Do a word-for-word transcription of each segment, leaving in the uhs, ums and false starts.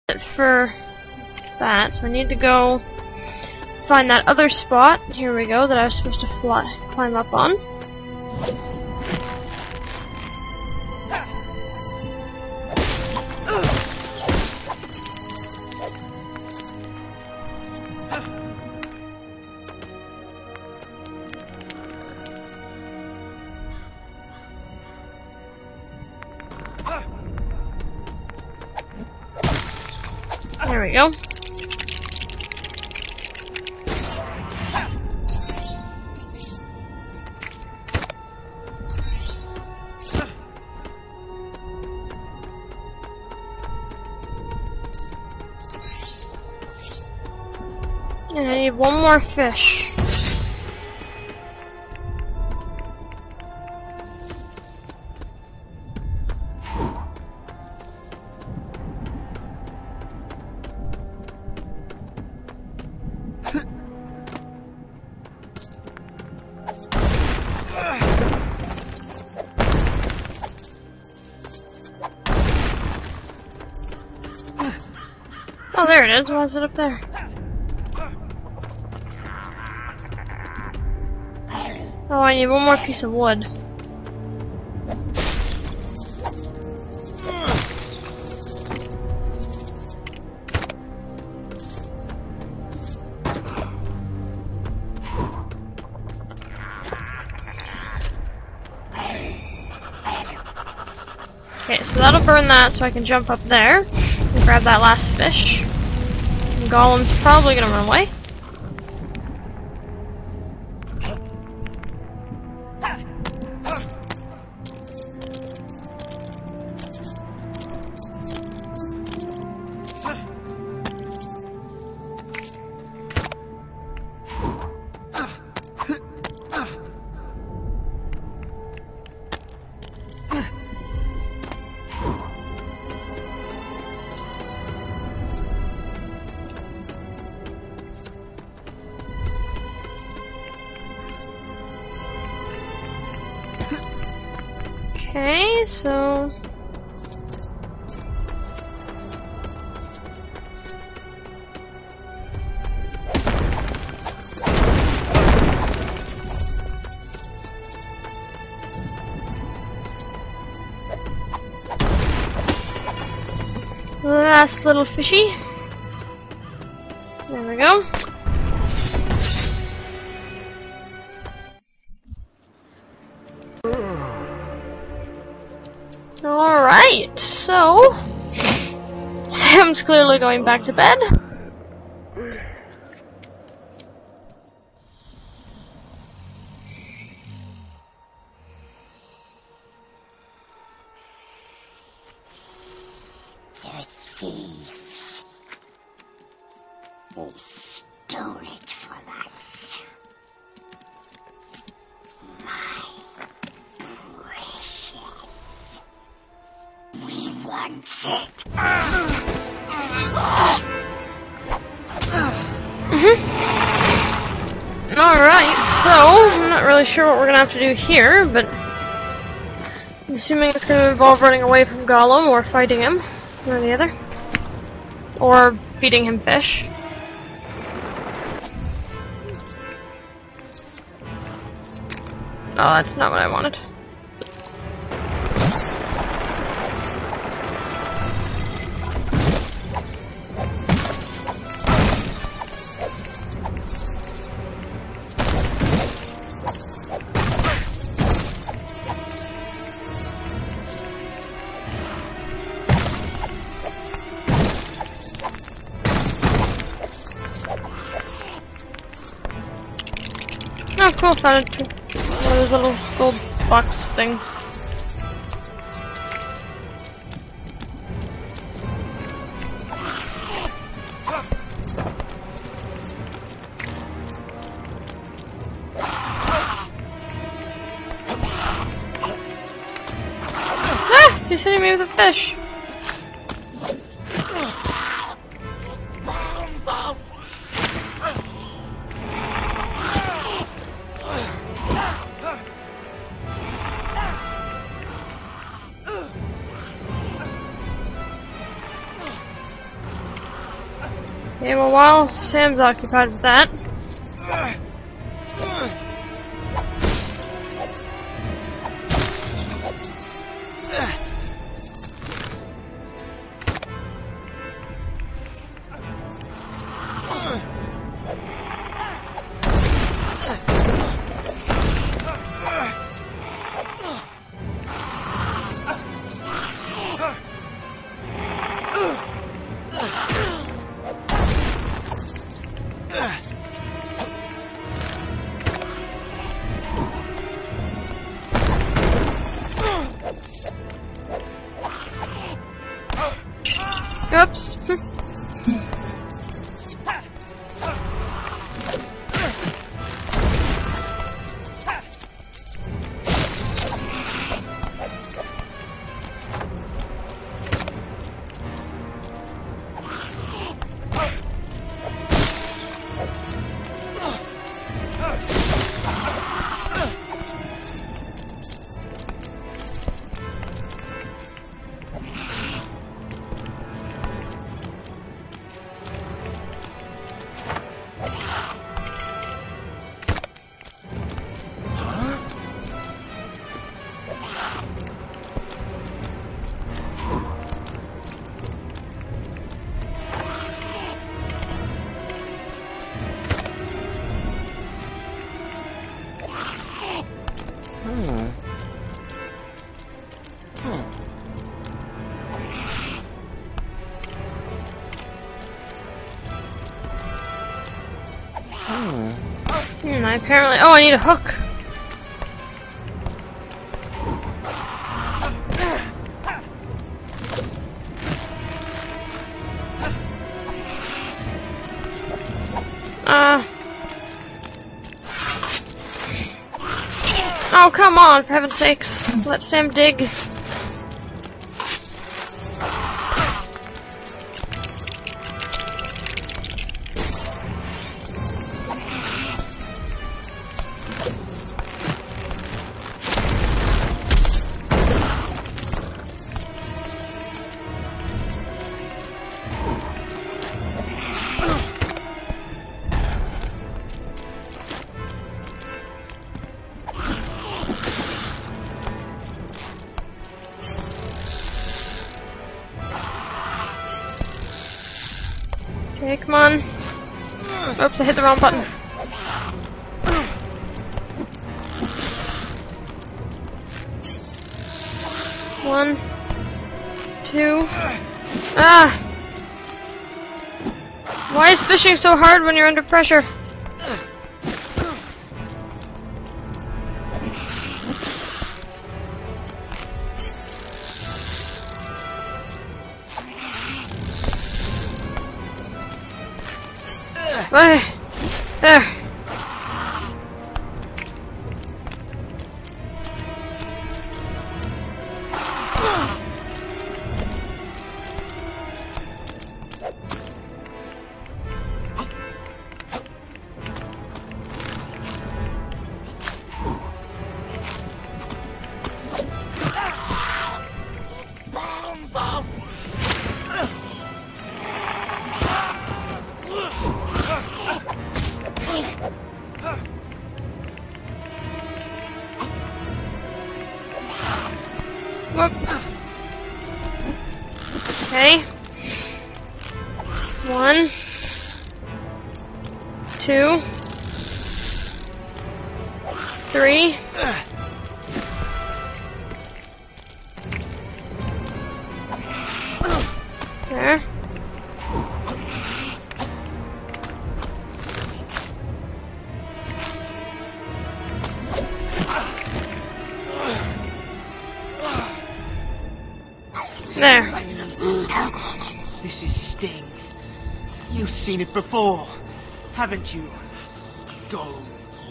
For that, so I need to go find that other spot. Here we go, that I was supposed to fly, climb up on. There we go. And I need one more fish. Oh, there it is. Why is it up there? Oh, I need one more piece of wood. Okay, so that'll burn that so I can jump up there and grab that last fish. And Golem's probably gonna run away. Okay, so last little fishy. There we go. Alright, so Sam's clearly going back to bed. They're thieves. They stole it from us. My precious. We want it. Mm-hmm. Alright, so I'm not really sure what we're gonna have to do here, but I'm assuming it's gonna involve running away from Golem or fighting him, one or the other. Or feeding him fish. Oh, that's not what I wanted. Oh, cool, found it. One of those little gold box things. Ah! He's hitting me with a fish. Okay, well, while Sam's occupied with that... Oops. Hmm, I apparently... Oh, I need a hook! Uh... Oh, come on, for heaven's sakes. Let Sam dig. Okay, come on. Oops, I hit the wrong button. One, two. Ah! Why is fishing so hard when you're under pressure? There. There. Whoop. Okay. One. Two. Three. There. There. This is Sting. You've seen it before, haven't you? Go.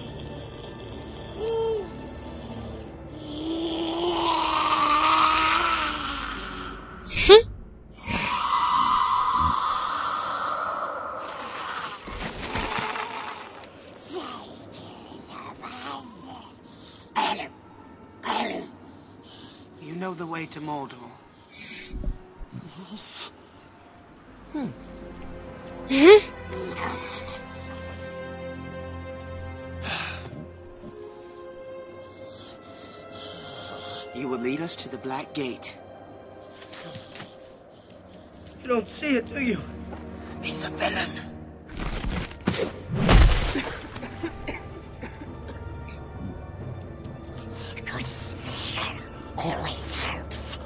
You know the way to Mordor. Hmm. Mm-hmm. You will lead us to the Black Gate. You don't see it, do you? He's a villain. Good speaker always helps.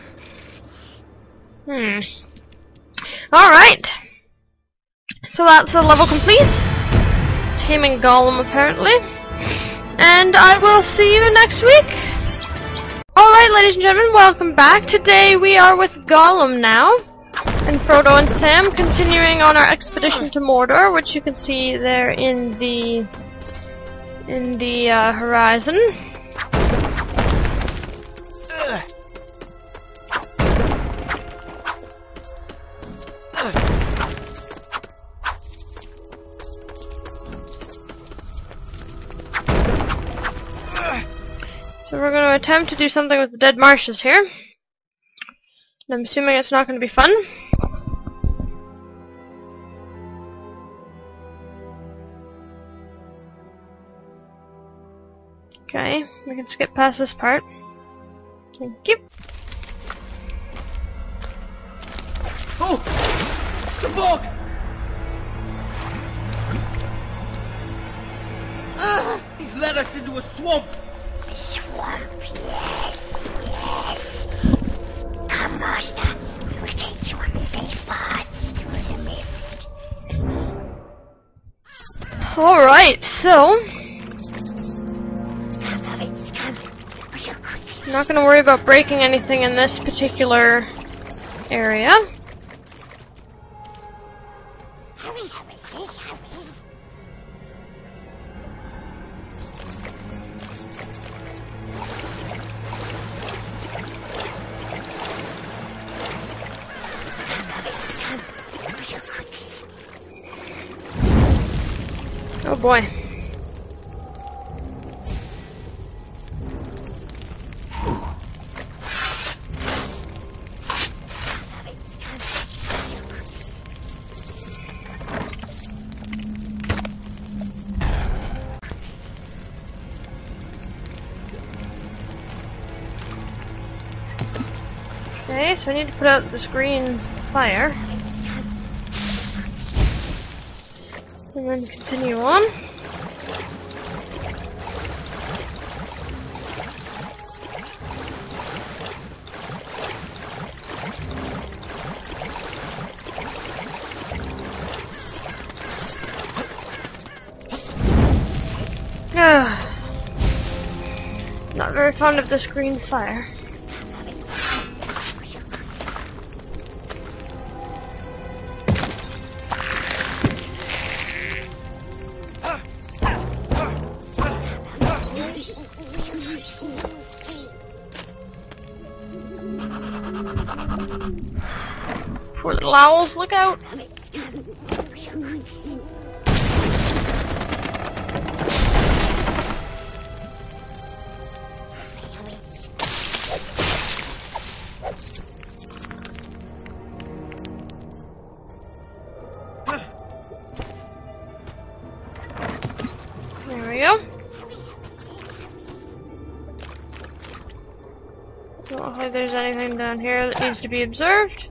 Hmm. Alright. So that's a level complete. Taming Gollum, apparently. And I will see you next week. Alright, ladies and gentlemen, welcome back. Today we are with Gollum now. And Frodo and Sam continuing on our expedition to Mordor, which you can see there in the in the uh, horizon. So we're going to attempt to do something with the dead marshes here. And I'm assuming it's not going to be fun. Okay, we can skip past this part. Thank you. Oh! It's a bog! Ah! He's led us into a swamp! Swamp, yes, yes. Come, Master. We will take you on safe paths through the mist. Alright, so... I'm not going to worry about breaking anything in this particular area. Hurry, hurry, sis, hurry. Oh boy. Okay, so I need to put out this green fire. And then continue on. Not very fond of this green fire. Poor little owls, look out! There we go. Don't look like there's anything down here that needs to be observed.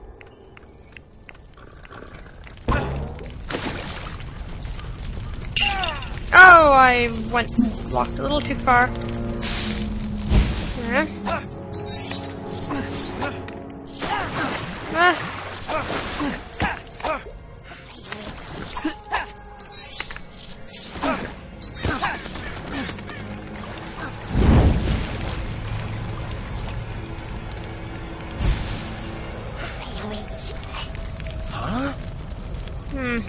Oh, I went walked a little too far. There. Ah. Huh? Hmm.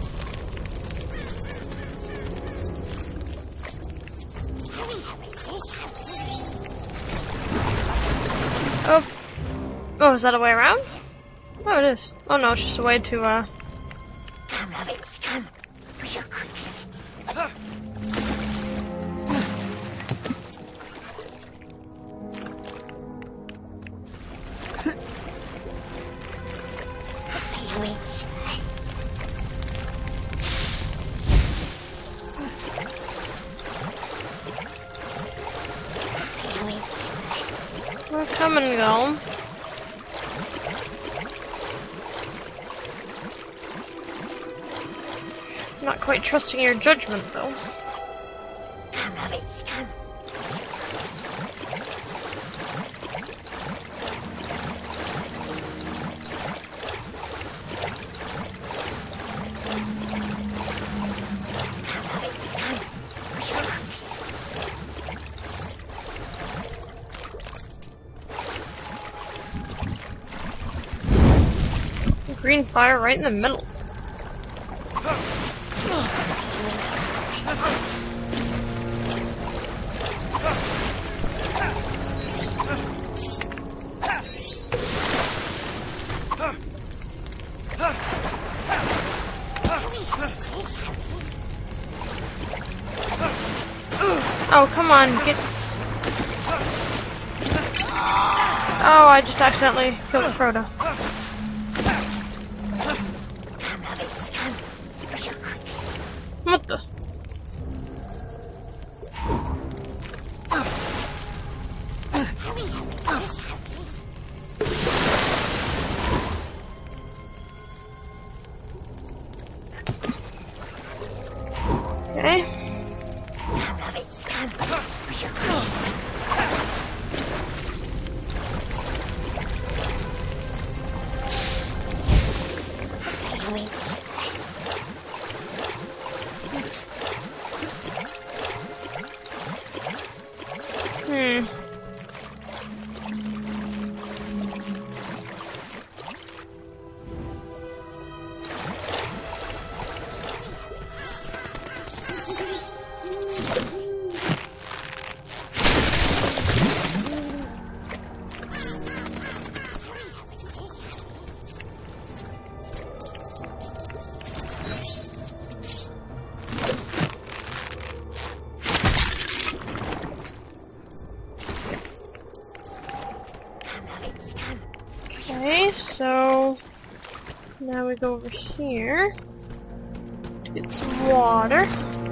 Oh. Oh, is that a way around? Oh, it is. Oh no, it's just a way to, uh... Come, Hobbits, come. Real quick. Hobbits. Coming, Gollum. Not quite trusting your judgment, though. Come, hobbits, come. Green fire right in the middle. Oh, come on, get... Oh, I just accidentally killed Frodo. What the? Okay. Hmm. Okay, so now we go over here to get some water.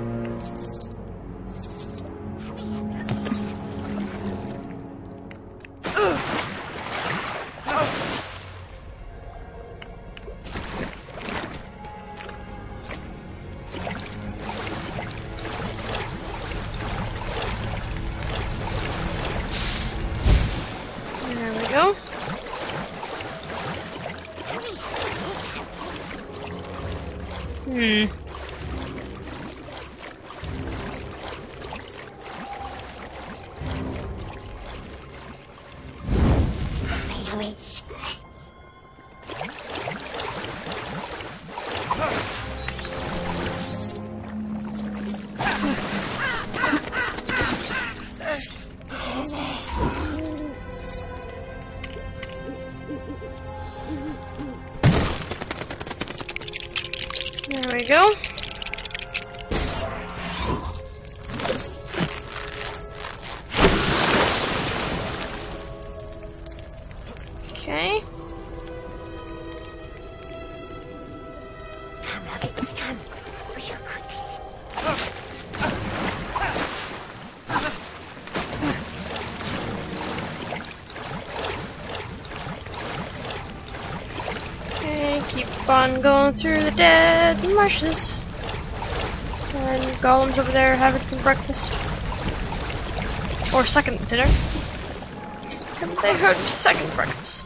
There we go. Hmm. Pirates. There we go. Okay. Come, hobbits, come. Real quickly. Okay, keep on going through the dead marshes. And Gollum's over there having some breakfast. Or second dinner. Haven't they heard of second breakfast?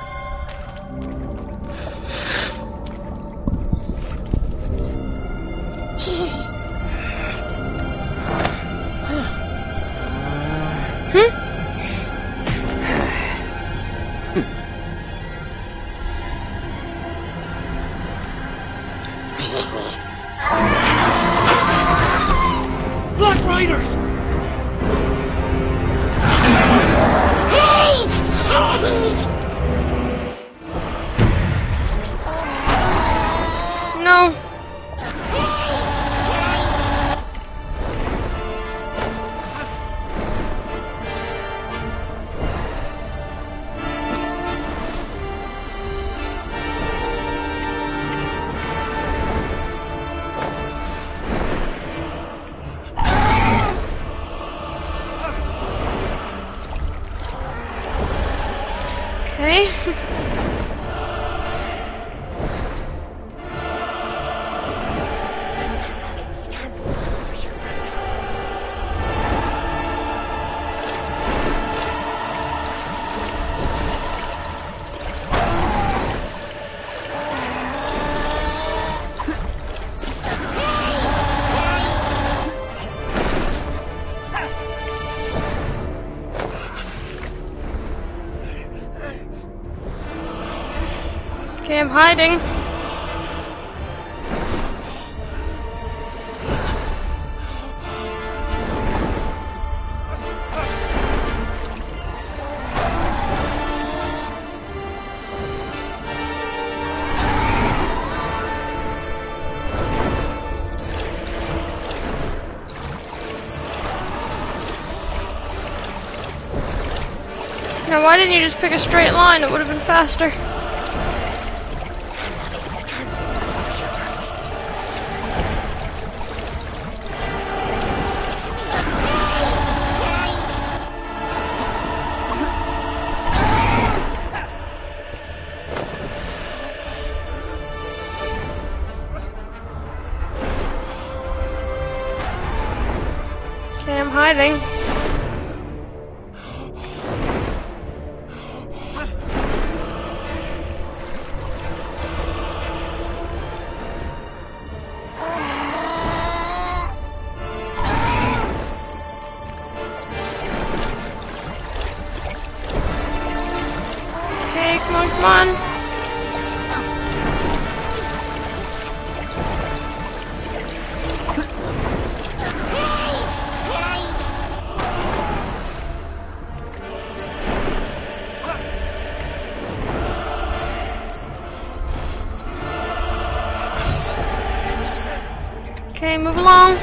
Hmm? Black Riders! Hate! Hate! No. Okay. Okay, I'm hiding. Now, why didn't you just pick a straight line? It would have been faster. Okay, I'm hiding. Okay, come on, come on. Okay, move along.